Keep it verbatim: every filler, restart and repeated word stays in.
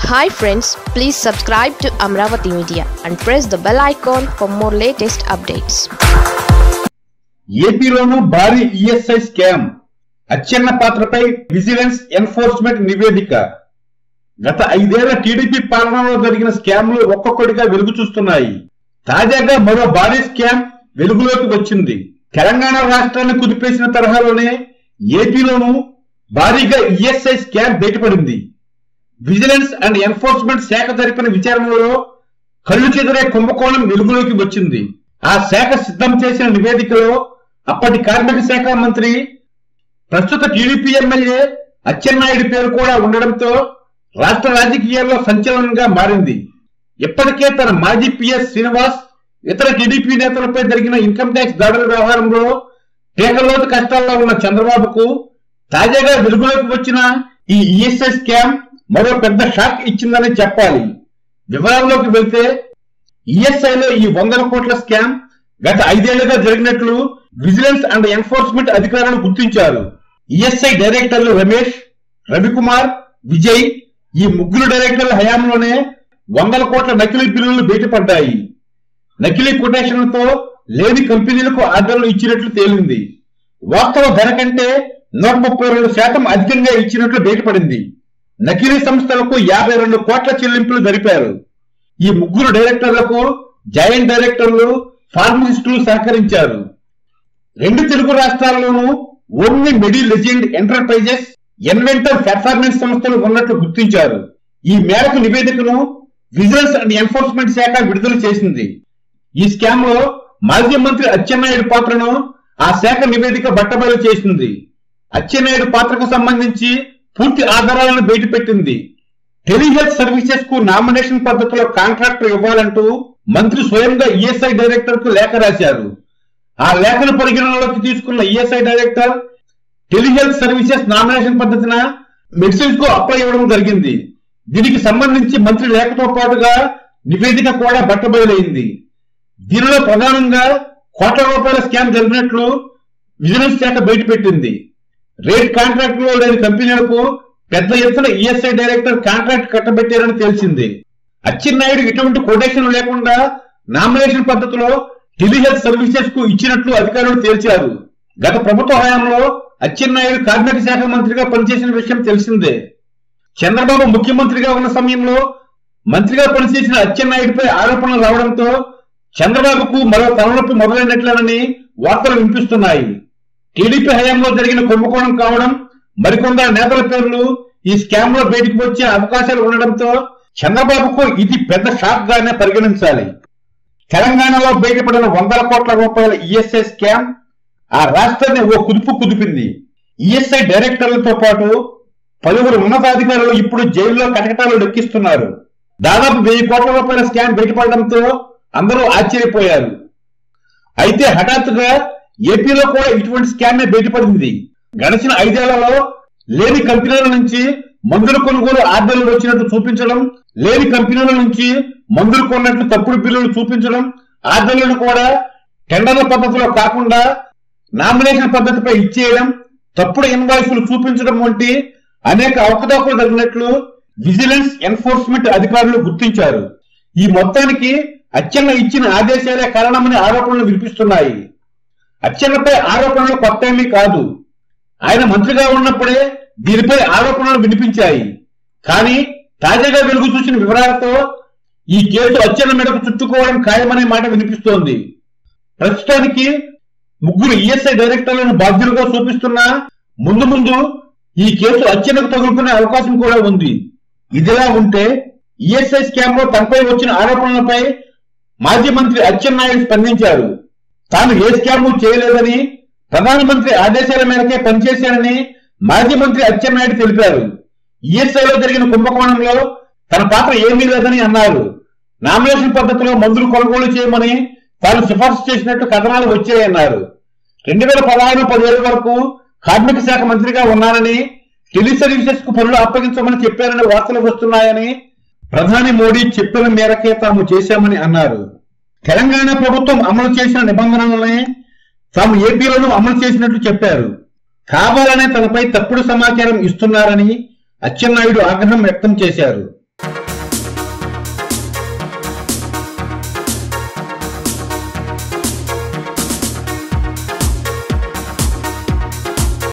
Hi friends, please subscribe to Amravati Media and press the bell icon for more latest updates. ఏపీలోను భారీ ESI scam, Atchanna పాత్రపై vigilance enforcement నివేదిక. గత ఐదేళ్ల TDP పాలనలో జరిగిన స్కామ్లు ఒక్కొక్కటిగా వెలుగు చూస్తున్నాయి. తాజాగా మరో భారీ స్కామ్ వెలుగులోకి వచ్చింది. తెలంగాణ రాష్ట్రాన్ని కుదిపేసిన తరహాలోనే ఏపీలోను భారీగా ఈఎస్ఐ స్కామ్ బయటపడింది. విజిలెన్స్ అండ్ ఎన్ఫోర్స్మెంట్ శాఖ జరిపిన విచారణలో కళ్ళు చెదిరే కుంభకోణం వెలుగులోకి వచ్చింది. ఆ శాఖ సిద్ధం చేసిన నివేదికలో అప్పటి కార్మిక శాఖ మంత్రి, ప్రస్తుత టీడీపీ ఎమ్మెల్యే అచ్చెన్నాయుడు పేరు కూడా ఉండడంతో రాష్ట్ర రాజకీయాల్లో సంచలనంగా మారింది. ఇప్పటికే తన మాజీ పిఎస్ శ్రీనివాస్, ఇతర టీడీపీ నేతలపై జరిగిన ఇన్కమ్ ట్యాక్స్ దాడుల వ్యవహారంలో తీవ్రలోతు కష్టాల్లో ఉన్న చంద్రబాబుకు తాజాగా వెలుగులోకి వచ్చిన ఈ ఈఎస్ఐ స్కామ్ మరో పెద్ద షాక్ ఇచ్చిందని చెప్పాలి. వివరాల్లోకి వెళ్తే, ఈఎస్ఐలో ఈ వందల కోట్ల స్కామ్ గత ఐదేళ్లుగా జరిగినట్లు విజిలెన్స్ అండ్ ఎన్ఫోర్స్మెంట్ అధికారులు గుర్తించారు. ఈఎస్ఐ డైరెక్టర్లు రమేష్, రవికుమార్, విజయ్ ఈ ముగ్గురు డైరెక్టర్ల హయాంలోనే వందల కోట్ల నకిలీ బిల్లులు బయటపడ్డాయి. నకిలీ కొటేషన్లతో లేని కంపెనీలకు ఆర్డర్లు ఇచ్చినట్లు తేలింది. వాస్తవ ధర కంటే నూట ముప్పై రెండు శాతం అధికంగా ఇచ్చినట్లు బయటపడింది. నకిలీ సంస్థలకు యాభై రెండు కోట్ల చెల్లింపులు జరిపారు. ఈ ముగ్గురు డైరెక్టర్లకు జాయింట్ డైరెక్టర్లు, ఫార్మసిస్టులు సహకరించారు. రెండు తెలుగు రాష్ట్రాల్లోనూ only Medi Legend Enterprises, Inventor Performance సంస్థలు ఉన్నట్లు గుర్తించారు. ఈ మేరకు నివేదికను విజిలెన్స్ అండ్ ఎన్ఫోర్స్మెంట్ శాఖ విడుదల చేసింది. ఈ స్కామ్ లో మాజీ మంత్రి అచ్చెన్నాయుడు పాత్రను ఆ శాఖ నివేదిక బట్టబయలు చేసింది. అచ్చెన్నాయుడు పాత్రకు సంబంధించి పూర్తి ఆధారాలను బయటపెట్టింది. టెలిహెల్త్ సర్వీసెస్ కు నామినేషన్ పద్ధతిలో కాంట్రాక్టర్ ఇవ్వాలంటూ మంత్రి స్వయంగా ఈఎస్ఐ డైరెక్టర్ కు లేఖ రాశారు. ఆ లేఖను పరిగణనలోకి తీసుకున్న ESI director telehealth services nomination పద్ధతిన మెడిసిన్స్ కు అప్లై ఇవ్వడం జరిగింది. దీనికి సంబంధించి మంత్రి లేఖతో పాటుగా నివేదిక కూడా బట్టబయలైంది. దీనిలో ప్రధానంగా కోట్ల రూపాయల స్కామ్ జరిగినట్లు విజిలెన్స్ శాఖ బయటపెట్టింది. రేట్ కాంట్రాక్ట్ లో లేని కంపెనీలకు పెద్ద ఎత్తున ఈఎస్ఐ డైరెక్టర్ కాంట్రాక్ట్ కట్టబెట్టారని తెలిసింది. అచ్చెన్నాయుడు ఎటువంటి కొటేషన్ లేకుండా నామినేషన్ పద్ధతిలో టెలిహెల్త్ సర్వీసెస్ కు ఇచ్చినట్లు అధికారులు తేల్చారు. గత ప్రభుత్వ హయాంలో అచ్చెన్నాయుడు కార్మిక శాఖ మంత్రిగా పనిచేసిన విషయం తెలిసిందే. చంద్రబాబు ముఖ్యమంత్రిగా ఉన్న సమయంలో మంత్రిగా పనిచేసిన అచ్చెన్నాయుడిపై ఆరోపణలు రావడంతో చంద్రబాబుకు మరో తలనొప్పి మొదలైనట్లేనని వార్తలు వినిపిస్తున్నాయి. టీడీపీ హయాంలో జరిగిన కుంభకోణం కావడం, మరికొందరు నేతల పేర్లు ఈ స్కామ్ లో బయటకు వచ్చే అవకాశాలు ఉండడంతో చంద్రబాబుకు ఇది పెద్ద షాక్ గానే పరిగణించాలి. తెలంగాణలో బయటపడిన వందల కోట్ల రూపాయల ఈఎస్ఐ స్కామ్ ఆ రాష్ట్రాన్ని ఓ కుదుపు కుదిపింది. ఈఎస్ఐ డైరెక్టర్లతో పాటు పలువురు ఉన్నతాధికారులు ఇప్పుడు జైల్లో కటకటాలు లెక్కిస్తున్నారు. దాదాపు వెయ్యి కోట్ల రూపాయల స్కామ్ బయటపడడంతో అందరూ ఆశ్చర్యపోయారు. అయితే హఠాత్తుగా ఏపీలో కూడా ఇటువంటి స్కామ్ బయటపడింది. గడిచిన ఐదేళ్లలో లేని కంపెనీల నుంచి మందుల కొనుగోలు ఆర్డర్లు వచ్చినట్టు చూపించడం, లేని కంపెనీల నుంచి మందులు కొన్నట్లు తప్పుడు బిల్లులు చూపించడం, ఆర్డర్లను కూడా టెండర్ల పద్ధతిలో కాకుండా నామినేషన్ పద్ధతిపై ఇచ్చేయడం, తప్పుడు ఇన్వాయిస్లు చూపించడం వంటి అనేక అవకతవకలు జరిగినట్లు విజిలెన్స్ ఎన్ఫోర్స్మెంట్ అధికారులు గుర్తించారు. ఈ మొత్తానికి అచ్చెన్న ఇచ్చిన ఆదేశాలే కారణమని ఆరోపణలు వినిపిస్తున్నాయి. అచ్చెన్నపై ఆరోపణలు కొత్త ఏమీ కాదు. ఆయన మంత్రిగా ఉన్నప్పుడే దీనిపై ఆరోపణలు వినిపించాయి. కానీ తాజాగా వెలుగు చూసిన వివరాలతో ఈ కేసు అచ్చెన్న మీదకు చుట్టుకోవడం ఖాయమనే మాట వినిపిస్తోంది. ప్రస్తుతానికి ముగ్గురు ఈఎస్ఐ డైరెక్టర్లను బాధ్యులుగా చూపిస్తున్నా ముందు ముందు ఈ కేసు అచ్చెన్నకు తగులుకునే అవకాశం కూడా ఉంది. ఇదిలా ఉంటే ఈఎస్ఐ స్కామ్ లో తనపై వచ్చిన ఆరోపణలపై మాజీ మంత్రి అచ్చెన్నాయుడు స్పందించారు. తాను ఏ స్కామ్ చేయలేదని, ప్రధానమంత్రి ఆదేశాల మేరకే పనిచేశానని మాజీ మంత్రి అచ్చెన్నాయుడు తెలిపారు. ఈఎస్ఐలో జరిగిన కుంభకోణంలో తన పాత్ర ఏమీ లేదని అన్నారు. నామినేషన్ పద్ధతిలో మందులు కొనుగోలు చేయమని తాను సిఫార్సు చేసినట్టు కథనాలు వచ్చాయన్నారు. రెండు వేల పదహారు పదిహేడు వరకు కార్మిక శాఖ మంత్రిగా ఉన్నానని, టెలి సర్వీసెస్ కు పనులు అప్పగించమని చెప్పారని వార్తలు వస్తున్నాయని, ప్రధాని మోడీ చెప్పిన మేరకే తాము చేశామని అన్నారు. తెలంగాణ ప్రభుత్వం అమలు చేసిన నిబంధనలనే తాము ఏపీలోనూ అమలు చేసినట్లు చెప్పారు. కావాలనే తనపై తప్పుడు సమాచారం ఇస్తున్నారని అచ్చెన్నాయుడు ఆగ్రహం వ్యక్తం చేశారు.